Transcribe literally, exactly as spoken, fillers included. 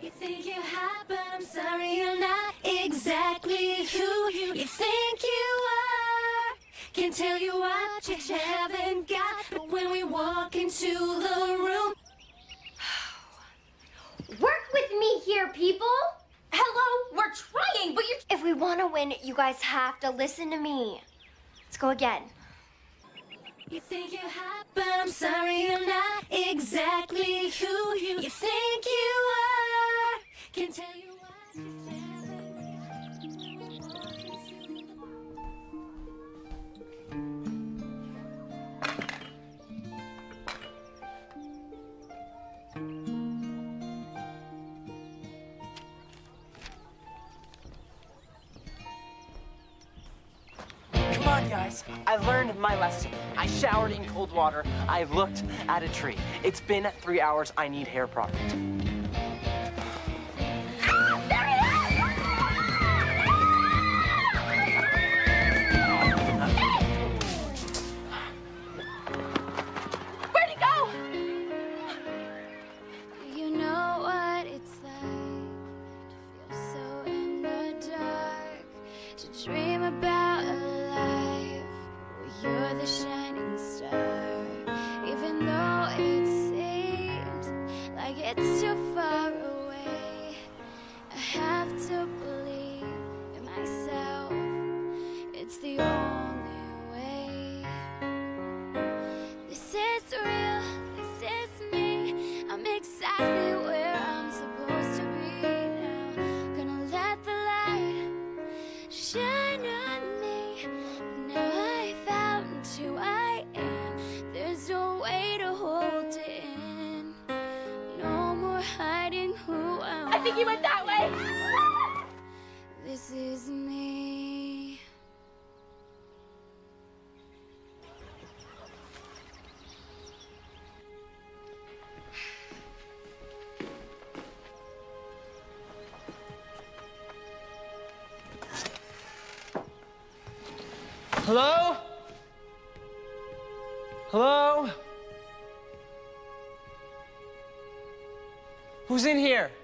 You think you're hot, but I'm sorry you're not exactly who you think you are. Can't tell you what you haven't got, but when we walk into the room. Work with me here, people. Hello, we're trying, but you. If we want to win, you guys have to listen to me. Let's go again. You think you're hot, but I'm sorry you're not exactly who you think you are. Can't tell you what you Come on, guys. I learned my lesson. I showered in cold water. I looked at a tree. It's been three hours. I need hair product. Where'd he go? You know what it's like to feel so in the dark, to dream about a life where you're the shining star, even though it seems like it's too far away. I have to believe in myself, it's the only way. This is real, this is me, I'm exactly where I'm supposed to be now. Gonna let the light shine on me. Now I found who I am, there's no way to hold it in. No more hiding who I am. I think he went that way. This is me. Hello? Hello? Who's in here?